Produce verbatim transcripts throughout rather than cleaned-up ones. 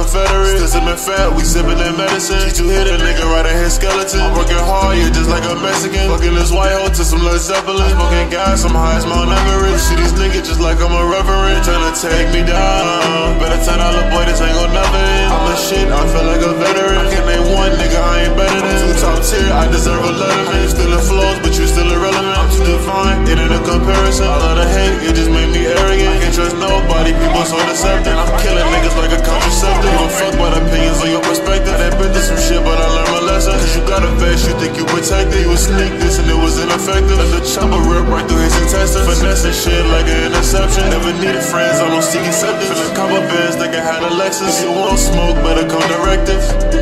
Confederate. Still sipping fat, we sipping that medicine. G two hit a nigga right in his skeleton. I'm working hard, yeah, just like a Mexican. Fucking this white hoe to some Led Zeppelin. Smoking gas, I'm high as Mount Everest. See these niggas just like I'm a reverend. Tryna take me down. Better ten dollar boy, this ain't gon' never end. I'm the shit, I feel like a veteran. I can't name one nigga I ain't better than. Two top tier, I deserve a letterman. You still in flows, but you still irrelevant. I'm too divine, it ain't a comparison. I love the hate, it just made me arrogant. I can't trust nobody, people so deceptive. I'm killing niggas like a contraceptive. You don't fuck about opinions or your perspective. I been through some shit, but I learned my lesson. Cause you got a vest, you think you protected. You would sneak this and it was ineffective. Let the chopper rip right through his intestines. Finessing shit like an interception. Never needed friends, I don't seek acceptance. Feeling couple bands, think I had a Lexus. If you won't smoke, better come directive.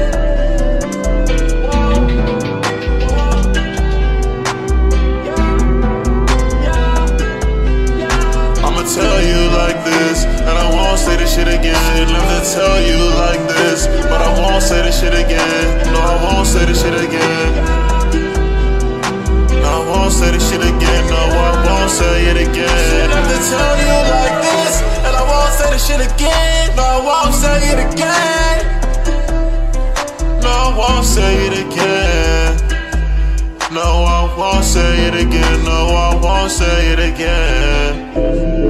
Tell you like this, and I won't say this shit again. Love to tell you like this, but I won't say this shit again. No, I won't say this shit again. No, I won't say this shit again. No, I won't say it again. Love to tell you like this, and I won't say this shit again. No, I won't say it again. No, I won't say it again. No, I won't say it again. No, I won't say it again.